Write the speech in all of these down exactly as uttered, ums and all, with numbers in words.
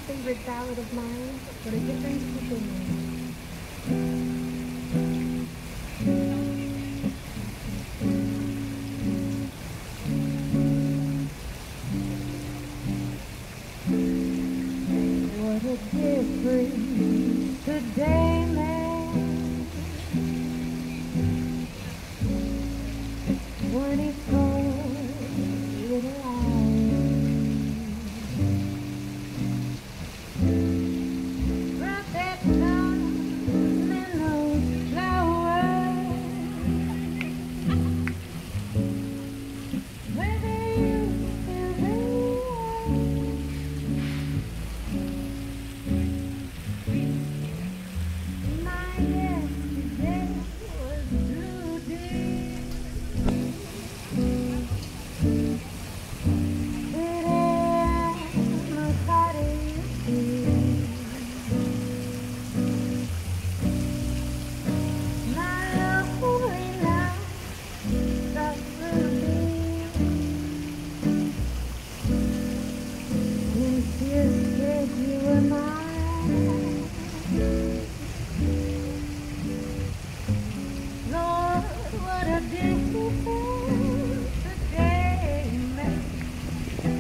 favorite ballad of mine, What a Difference People Make. What a difference today makes when he calls it alive. But that sun in those flowers, where they used to be. My yesterday was too deep. Today I'm a cottage. My lonely night suffering. Since you said you were mine, Lord, what a difference today makes.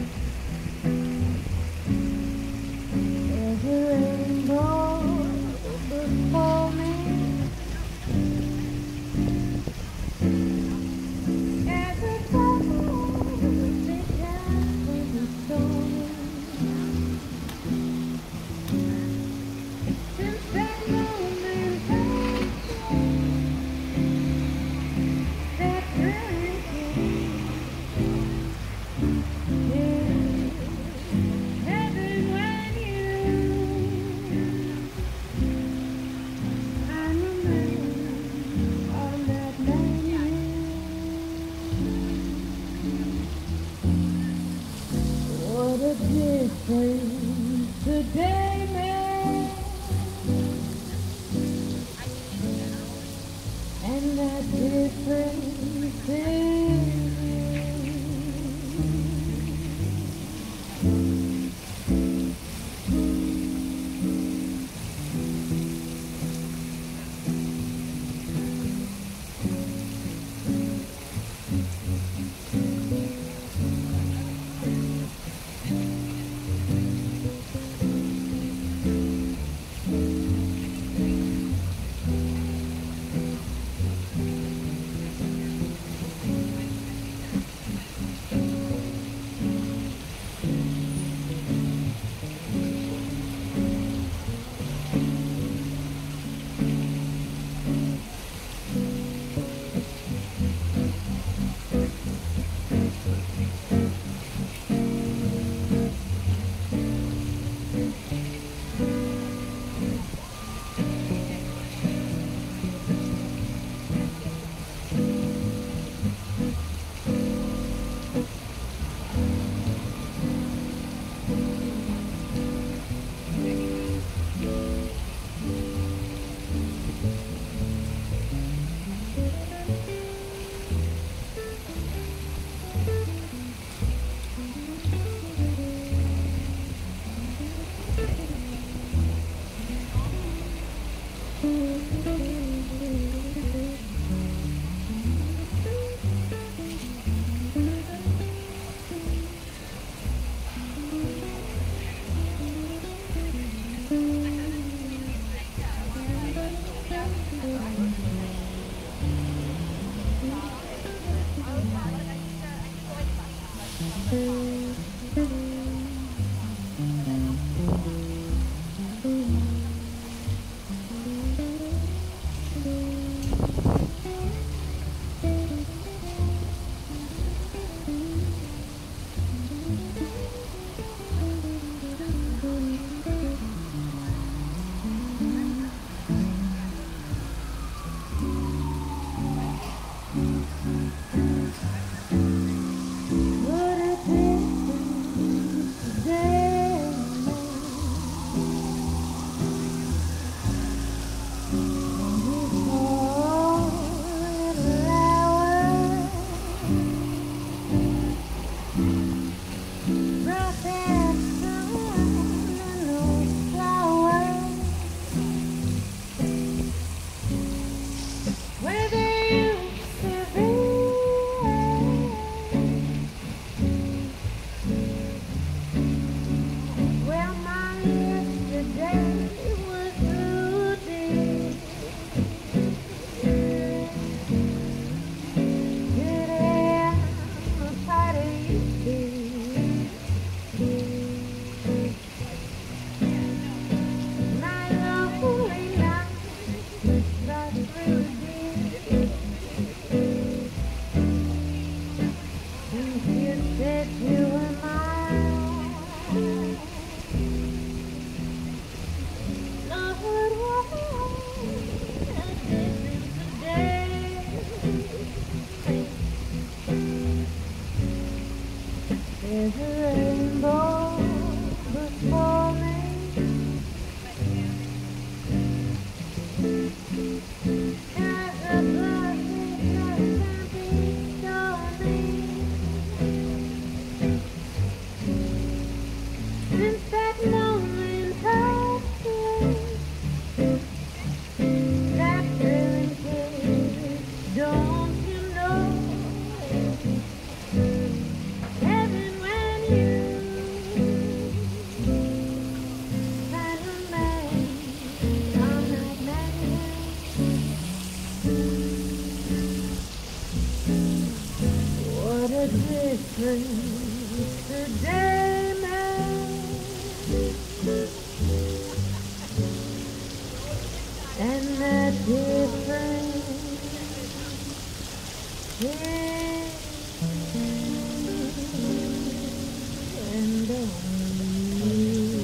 There's a rainbow before me. There's a conversation with a storm. Since that moment, that turning point, yeah, heaven when you, I'm a man on that menu. What a difference today makes, and that difference is difference today, man, and that difference is and only you.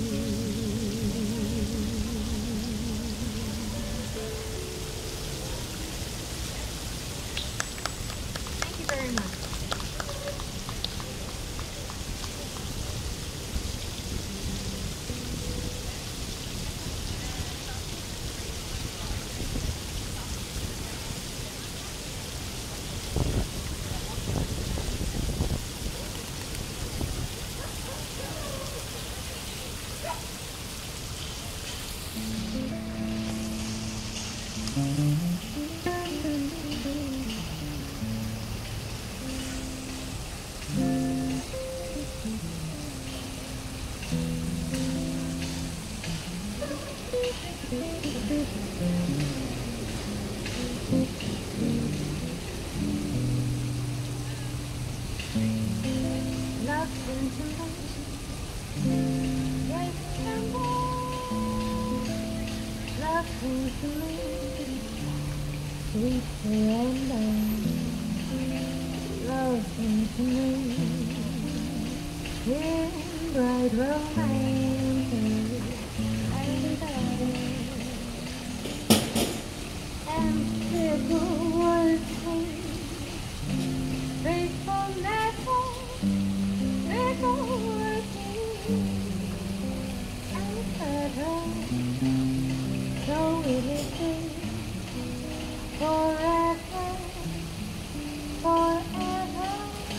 Thank you very much. Nothing to me, wait and more. Nothing to me, sweet surrender. Nothing to me, in bright romance. And fickle words, faithful never. So it is forever, forever.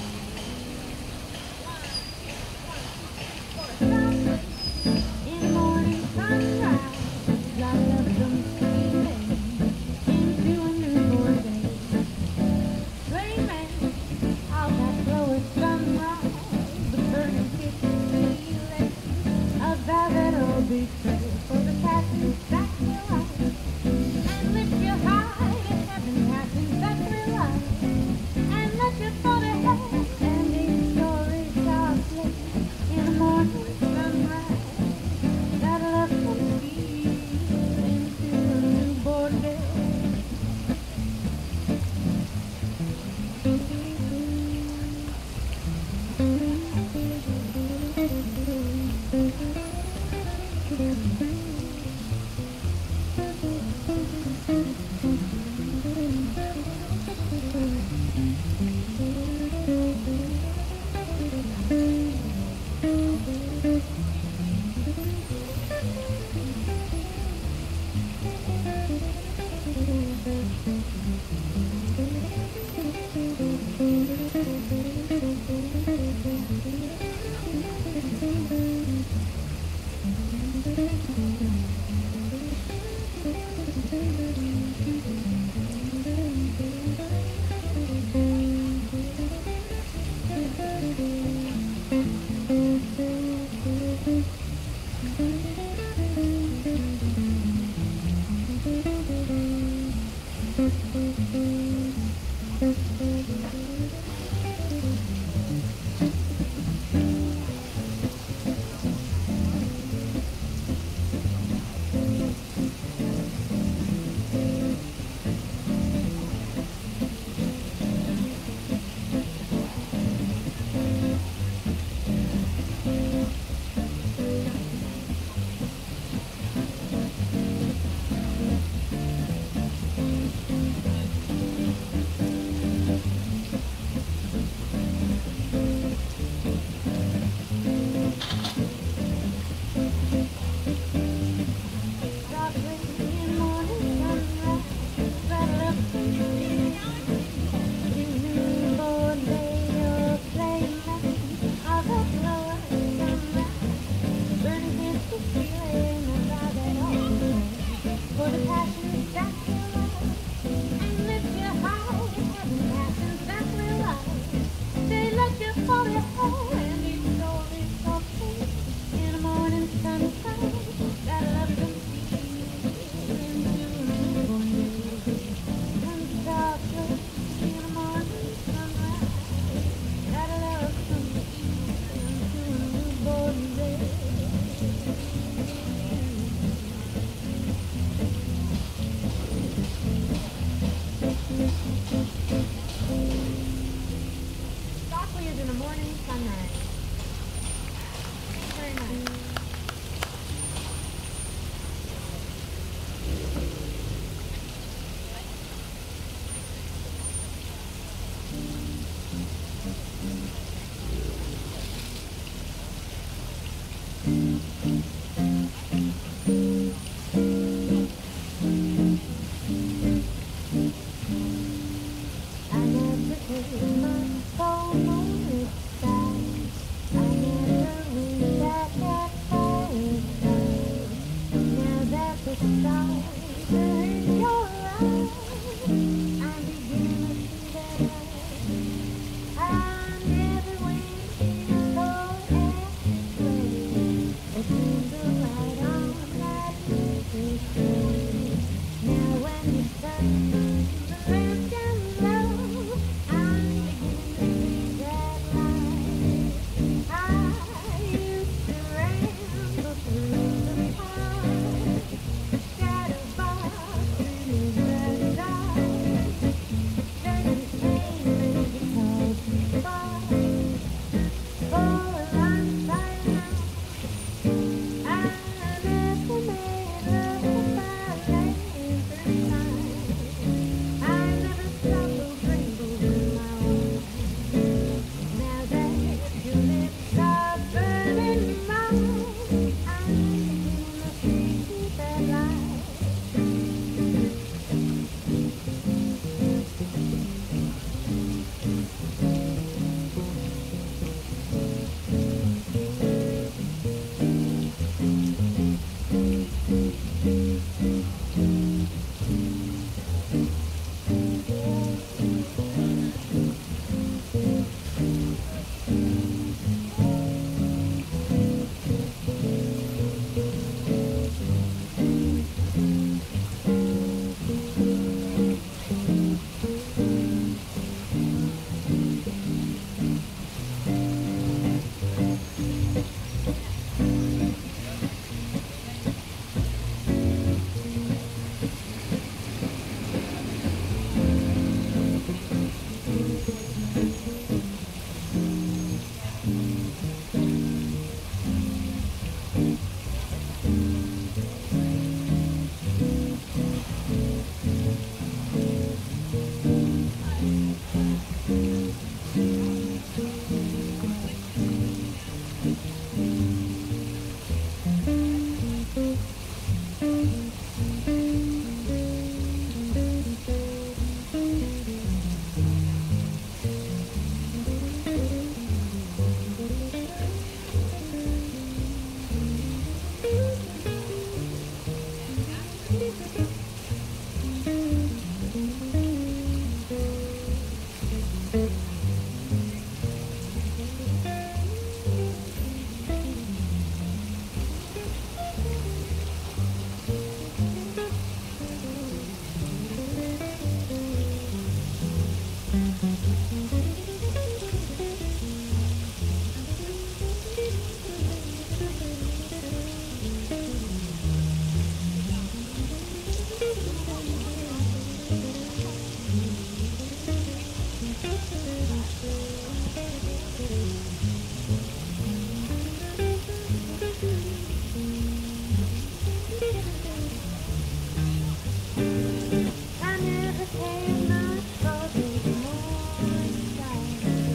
In morning sunrise, I left them sleeping into a newborn day, dreaming of that glorious sunrise, the burning kitchen feeling of velvet or betrayal. For the past is back to life, and lift you high to heaven, passing back through life, and let your body have and each story softly in the morning sunrise. That love can feel into a newborn day. morning sunrise. Very nice. I never take my phone on its side. I never wish I had paradise. Now that the stars are in your eyes, I begin to see that I, I never went so astray. It seemed to light on that little train. Now when the sun comes down low, I'm beginning to see that light. I used to ramble through the park, the shadow box in the dark. Then you came and you called me far. Oh, I'm sorry now. I never made love with my legs first time. I never stumbled rainbows in my wine. Now that your lips are burning mine, I'm beginning to see that light. I never came much for the morning sky.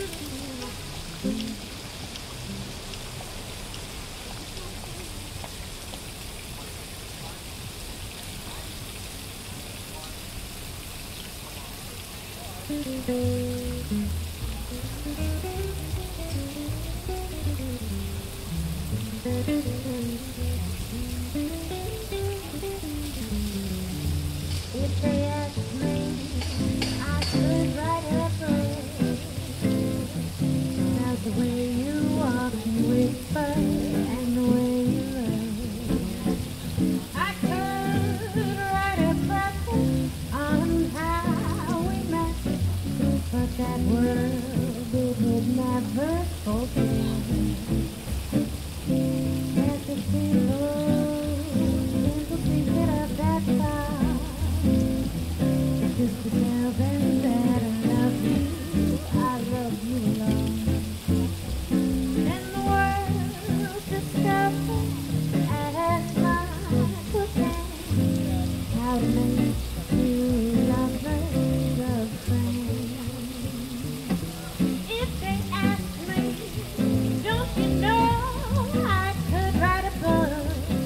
If they asked me, I could write a book about the way you walk and whisper and the way you look. I could write a book on how we met, but that world it would never forget. There's a simple, simple secret of that song. Just to tell them that I love you, I love you alone. And the world discovered as I pretend how to make two lovers of friends. If they ask me, don't you know I could write a book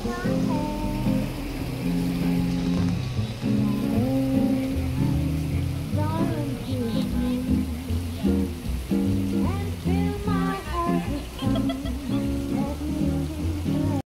time.